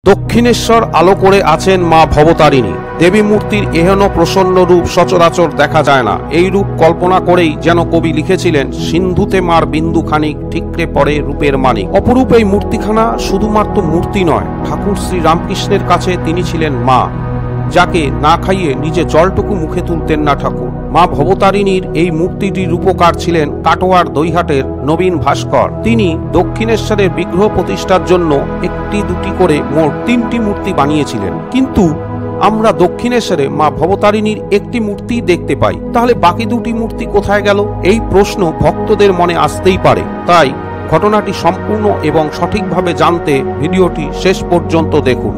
দক্ষিণেশ্বর আলো করে আছেন মা ভবতারিণী। দেবী মূর্তির এহেন প্রসন্ন রূপ সচরাচর দেখা যায় না। এই রূপ কল্পনা করেই যেন কবি লিখেছিলেন, সিন্ধুতে মার বিন্দু খানিক ঠিকরে পড়ে রূপের মানিক। অপরূপ এই মূর্তিখানা শুধুমাত্র মূর্তি নয়, ঠাকুর শ্রী রামকৃষ্ণের কাছে তিনি ছিলেন মা, যাকে না খাইয়ে নিজে জলটুকু মুখে তুলতেন না ঠাকুর। মা ভবতারিণীর এই মূর্তিটির রূপকার ছিলেন কাটোয়ার দইহাটের নবীন ভাস্কর। তিনি দক্ষিণেশ্বরের বিগ্রহ প্রতিষ্ঠার জন্য একটি দুটি করে মোট 3টি মূর্তি বানিয়েছিলেন। কিন্তু আমরা দক্ষিণেশ্বরে মা ভবতারিণীর একটি মূর্তি দেখতে পাই, তাহলে বাকি 2টি মূর্তি কোথায় গেল? এই প্রশ্ন ভক্তদের মনে আসতেই পারে। তাই ঘটনাটি সম্পূর্ণ এবং সঠিকভাবে জানতে ভিডিওটি শেষ পর্যন্ত দেখুন।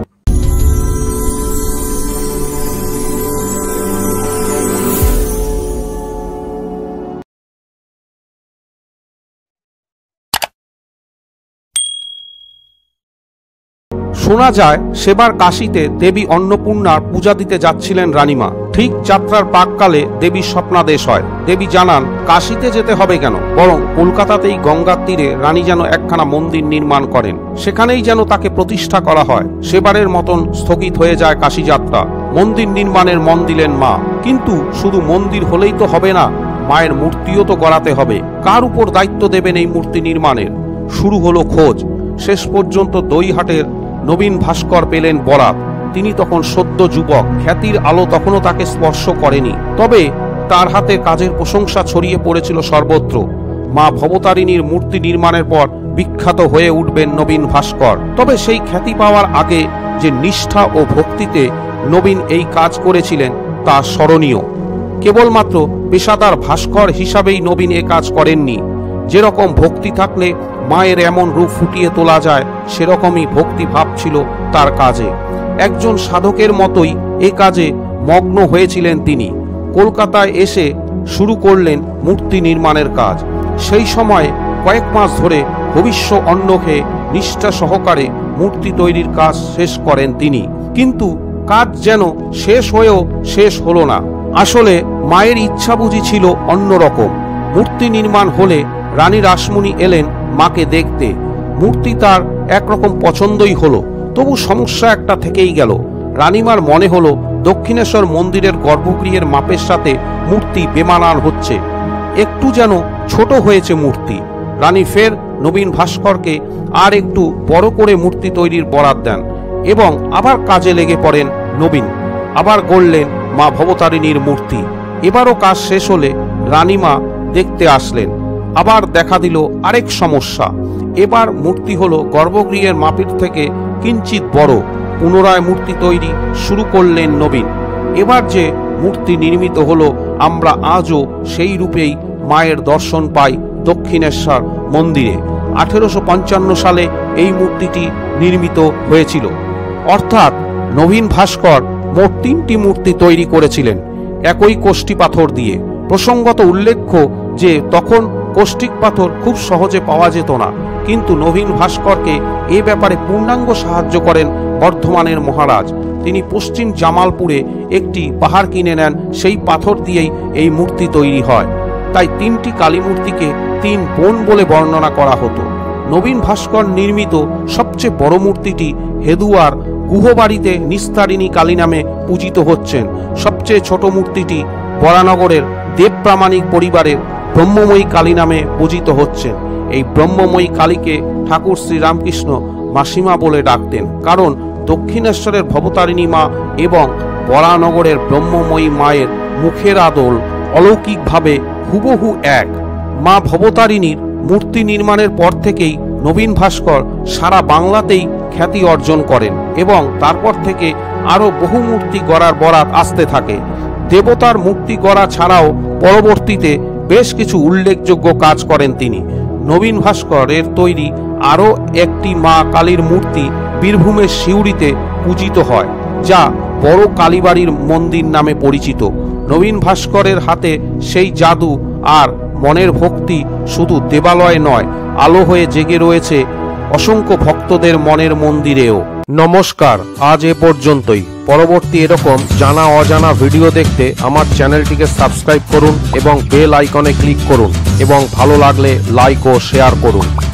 শোনা যায় সেবার কাশীতে দেবী অন্নপূর্ণার পূজা দিতে যাচ্ছিলেন রানীমা। ঠিক যাত্রার প্রাককালে দেবীর স্বপ্নাদেশ হয়। দেবী জানান কাশীতে যেতে হবে কেন, বরং কলকাতাতেই গঙ্গার তীরে রানী যেন একখানা মন্দির নির্মাণ করেন, সেখানেই যেন তাকে প্রতিষ্ঠা করা হয়। সেবারের মতন স্থগিত হয়ে যায় কাশী যাত্রা। মন্দির নির্মাণের মন দিলেন মা। কিন্তু শুধু মন্দির হলেই তো হবে না, মায়ের মূর্তিও তো গড়াতে হবে। কার উপর দায়িত্ব দেবেন এই মূর্তি নির্মাণের? শুরু হলো খোঁজ। শেষ পর্যন্ত দইহাটের নবীন ভাস্কর পেলেন বরাত। তিনি তখন সদ্য যুবক, খ্যাতির আলো তখনও তাকে স্পর্শ করেনি, তবে তার হাতে কাজের প্রশংসা ছড়িয়ে পড়েছিল সর্বত্র। মা ভবতারিণীর মূর্তি নির্মাণের পর বিখ্যাত হয়ে উঠবেন নবীন ভাস্কর। তবে সেই খ্যাতি পাওয়ার আগে যে নিষ্ঠা ও ভক্তিতে নবীন এই কাজ করেছিলেন তা স্মরণীয়। কেবলমাত্র পেশাদার ভাস্কর হিসাবেই নবীন এ কাজ করেননি। যেরকম ভক্তি থাকলে মায়ের এমন রূপ ফুটিয়ে তোলা যায়, সেরকমই ভক্তি ভাব ছিল তার কাজে। একজন সাধকের মতোই এ কাজে মগ্ন হয়েছিলেন তিনি। কলকাতায় এসে শুরু করলেন মূর্তি নির্মাণের কাজ। সেই সময় কয়েক মাস ধরে ভবিষ্য অন্ন খেয়ে নিষ্ঠা সহকারে মূর্তি তৈরির কাজ শেষ করেন তিনি। কিন্তু কাজ যেন শেষ হয়েও শেষ হলো না। আসলে মায়ের ইচ্ছা বুঝি ছিল অন্যরকম। মূর্তি নির্মাণ হলে রানী রাসমণি এলেন মাকে দেখতে। মূর্তি তার একরকম পছন্দই হলো, তবু সমস্যা একটা থেকেই গেল। রানীমার মনে হলো দক্ষিণেশ্বর মন্দিরের গর্ভগৃহের মাপের সাথে মূর্তি বেমানান হচ্ছে, একটু যেন ছোট হয়েছে মূর্তি। রানী ফের নবীন ভাস্করকে আর একটু বড় করে মূর্তি তৈরির বরাত দেন এবং আবার কাজে লেগে পড়েন নবীন। আবার গড়লেন মা ভবতারিণীর মূর্তি। এবারও কাজ শেষ হলে রানীমা দেখতে আসলেন। আবার দেখা দিল আরেক সমস্যা। এবার মূর্তি হলো গর্ভগৃহের মাপের থেকে কিঞ্চিত বড়। পুনরায় মূর্তি তৈরি শুরু করলেন নবীন। এবার যে মূর্তি নির্মিত হলো, আমরা আজও সেই রূপেই মায়ের দর্শন পাই দক্ষিণেশ্বর মন্দিরে। 1855 সালে এই মূর্তিটি নির্মিত হয়েছিল। অর্থাৎ নবীন ভাস্কর মোট 3টি মূর্তি তৈরি করেছিলেন একই কোষ্ঠী পাথর দিয়ে। প্রসঙ্গত উল্লেখ্য যে তখন কৌষ্টিক পাথর খুব সহজে পাওয়া যেত না, কিন্তু নবীন ভাস্করকে এ ব্যাপারে পূর্ণাঙ্গ সাহায্য করেন বর্ধমানের মহারাজ। তিনি পশ্চিম জামালপুরে একটি পাহাড় কিনে নেন, সেই পাথর দিয়েই এই মূর্তি তৈরি হয়। তাই 3টি কালী মূর্তিকে 3 বোন বলে বর্ণনা করা হতো। নবীন ভাস্কর নির্মিত সবচেয়ে বড় মূর্তিটি হেদুয়ার গুহবাড়িতে নিস্তারিণী কালী নামে পূজিত হচ্ছেন। সবচেয়ে ছোট মূর্তিটি বরানগরের দেবপ্রামাণিক পরিবারের ব্রহ্মময়ী কালী নামে পূজিত হচ্ছেন। এই ব্রহ্মময়ী কালীকে ঠাকুর শ্রী রামকৃষ্ণ মাসিমা বলে ডাকতেন, কারণ দক্ষিণেশ্বরের ভবতারিণী মা এবং বরানগরের ব্রহ্মময়ী মায়ের মুখের আদল অলৌকিকভাবে হুবহু এক। মা ভবতারিণীর মূর্তি নির্মাণের পর থেকেই নবীন ভাস্কর সারা বাংলাতেই খ্যাতি অর্জন করেন এবং তারপর থেকে আরও বহু মূর্তি গড়ার বরাত আসতে থাকে। দেবতার মূর্তি গড়া ছাড়াও পরবর্তীতে বেশ কিছু উল্লেখযোগ্য কাজ করেন তিনি। নবীন ভাস্করের তৈরি আরও একটি মা কালীর মূর্তি বীরভূমের সিউড়িতে পূজিত হয়, যা বড় কালীবাড়ির মন্দির নামে পরিচিত। নবীন ভাস্করের হাতে সেই জাদু আর মনের ভক্তি শুধু দেবালয়ে নয়, আলো হয়ে জেগে রয়েছে অসংখ্য ভক্তদের মনের মন্দিরেও। নমস্কার, আজ এ পর্যন্তই। পরবর্তী এরকম জানা অজানা ভিডিও দেখতে আমার চ্যানেলটিকে সাবস্ক্রাইব করুন এবং বেল আইকনে ক্লিক করুন এবং ভালো লাগলে লাইক ও শেয়ার করুন।